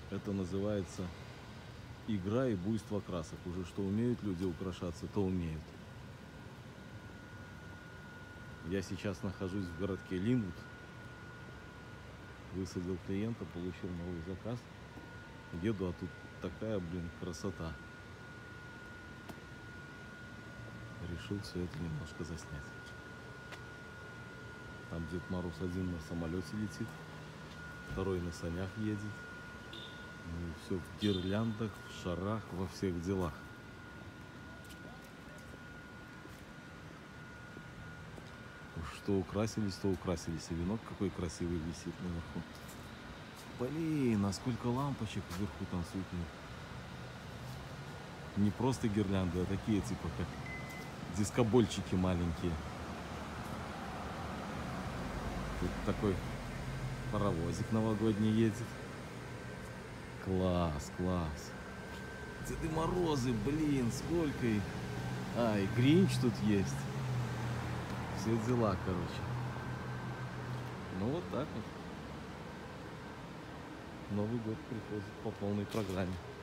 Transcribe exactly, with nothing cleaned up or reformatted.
Это называется игра и буйство красок. Уже что умеют люди украшаться, то умеют. Я сейчас нахожусь в городке Линвуд. Высадил клиента, получил новый заказ. Еду, а тут такая, блин, красота. Решил все это немножко заснять. Там Дед Мороз один на самолете летит, второй на санях едет. Ну, все в гирляндах, в шарах, во всех делах. Что украсились, то украсились. И венок какой красивый висит наверху. Блин, а сколько лампочек вверху там светит. Не просто гирлянды, а такие типа как дискобольчики маленькие. Тут такой паровозик новогодний едет. Класс, класс. Деды Морозы, блин, сколько их. А, и Гринч тут есть. Все дела, короче. Ну вот так вот. Новый год приходит по полной программе.